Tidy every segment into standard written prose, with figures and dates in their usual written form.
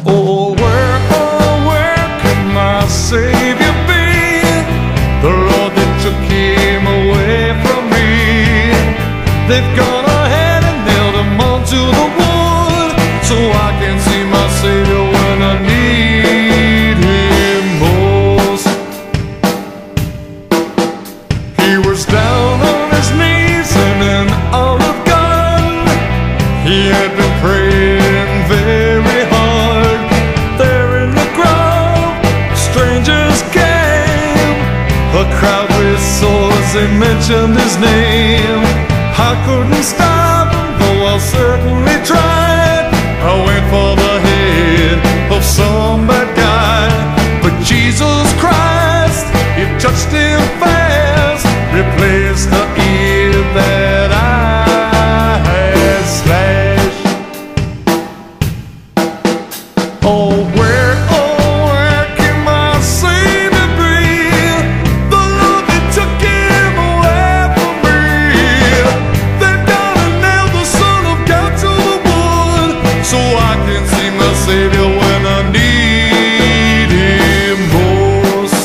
Oh, where can my Savior be? The Lord that took him away from me. They've gone ahead and nailed him onto the wood, so I can see my Savior when I need him most. He was down on his knees in an olive garden. He had been praying very hard. There in the grove, strangers came. A crowd with swords, they mentioned his name. I couldn't stop him, though I certainly tried. I went for the head of some bad guy, but Jesus Christ, he touched him fast, replaced the ear that I had slashed. Oh, where can my Savior be? The Lord that took him away from me. They've gone and nailed the Son of God to the wood, so I can see my Savior when I need him most.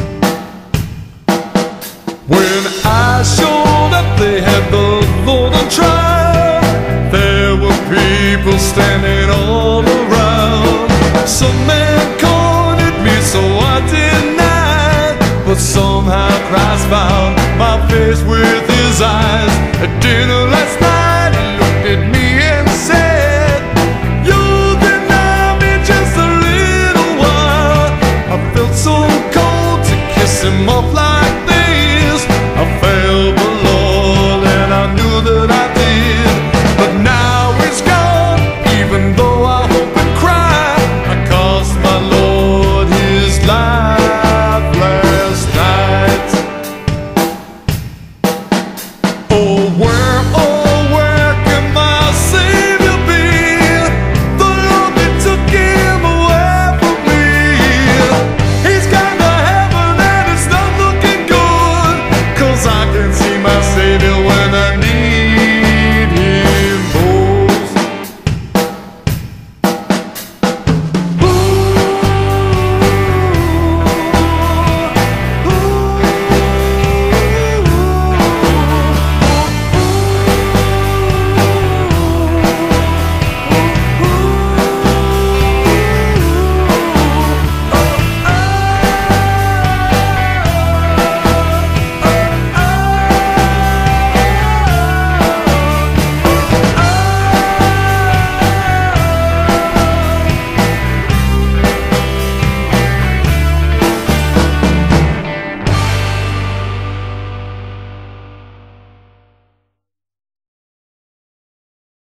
When I showed up, they had the Lord on trial. There were people standing all around. Some man cornered me, so I denied, but somehow Christ found my face with his eyes at dinner last night.